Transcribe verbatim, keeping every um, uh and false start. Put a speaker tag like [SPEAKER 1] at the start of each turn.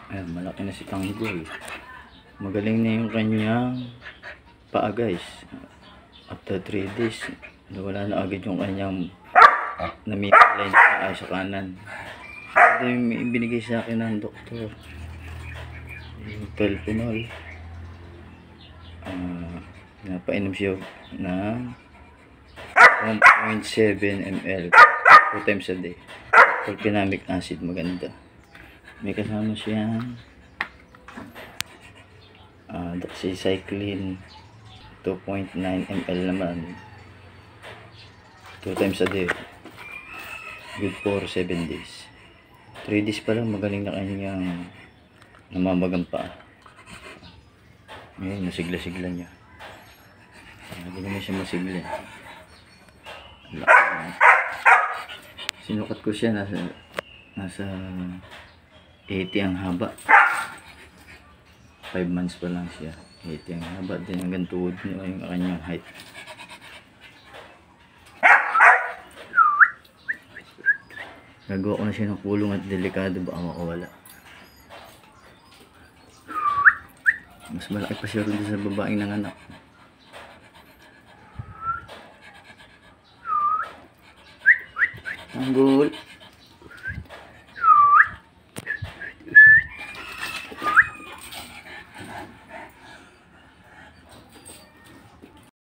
[SPEAKER 1] Ayan, malaki na si Tanggol. Magaling na yung kanyang paa guys. After three days, wala na agad yung kanyang namimilay na paa sa kanan. Ito yung ibinigay sa akin ng doktor. Yung Pelpinol. Uh, napainom siya ng one point seven milliliters two times a day. Fulvinamic acid, maganda. May kasama siyang uh, doxycycline two point nine milliliters naman, two times a day, good for seven days. three days pa lang magaling na kanyang namamagang paa. Ngayon nasigla-sigla niya. Hindi naman siya masigla. Sinukat ko siya, nasa nasa eighty ang haba. five months pa lang siya. eighty ang haba din, hanggang tuhod niya yung kanyang height. Gagawa ko na siya ng kulong at delikado, baka makawala. Mas malaki pa siya rin sa babaeng nanganak. Tanggol.